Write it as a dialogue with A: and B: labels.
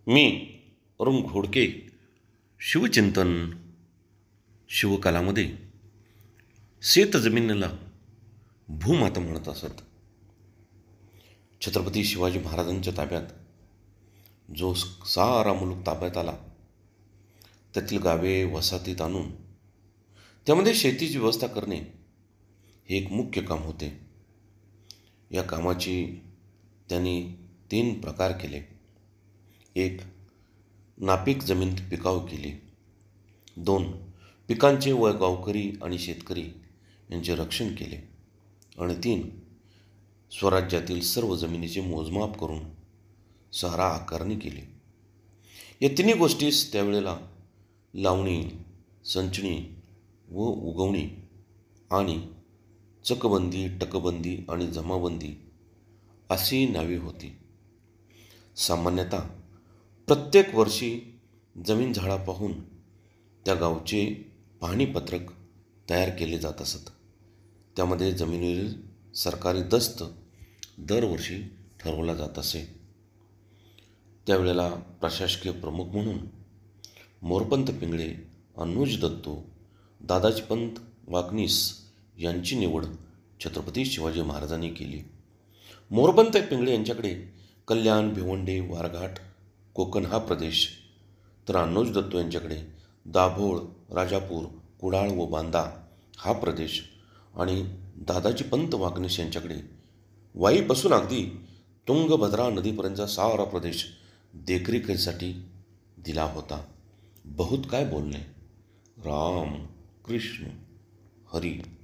A: मी अरुण घोडके शिवचिंतन शिवकालामध्ये शेतजमिनीला भूमाता म्हणत असत. छत्रपती शिवाजी महाराजांच्या ताब्यात जो सारा मुलूक ताब्यात आला, त्यातील गावे वसाहतीत आणून त्यामध्ये शेतीची व्यवस्था करणे हे एक मुख्य काम होते. या कामाची त्यांनी 3 प्रकार केले. 1. नापीक जमीन पिकाऊ केली. 2. पिकांचे व गावकरी आणि शेतकरी यांचे रक्षण केले. आणि 3. स्वराज्यातील सर्व जमिनीचे मोजमाप करून सारा आकारणी केली. या तिन्ही गोष्टीस त्यावेळेला लावणी, संचणी व उगवणी आणि चकबंदी, टकबंदी आणि जमाबंदी अशी नावे होती. सामान्यतः प्रत्येक वर्षी जमीन झाडा पाहून त्या गावचे पाहणीपत्रक तयार केले जात असत. त्यामध्ये जमिनीवरील सरकारी दस्त दरवर्षी ठरवला जात असे. त्यावेळेला प्रशासकीय प्रमुख म्हणून मोरपंत पिंगळे, अनुज दत्तो, दादाजीपंत वाकनीस यांची निवड छत्रपती शिवाजी महाराजांनी केली. मोरपंत पिंगळे यांच्याकडे कल्याण, भिवंडी, वारघाट, कोकण हा प्रदेश, तर अनुज दत्तो यांच्याकडे दाभोळ, राजापूर, कुडाळ व बांदा हा प्रदेश आणि दादाजीपंत वाकनीस यांच्याकडे वाईपासून अगदी तुंगभद्रा नदीपर्यंतचा सारा प्रदेश देखरेखीसाठी दिला होता. बहुत काय बोलणे. राम कृष्ण हरी.